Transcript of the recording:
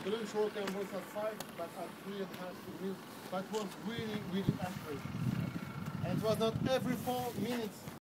A little short term was at 5, but at 3.5 minutes. But was really, really accurate. And it was not every 4 minutes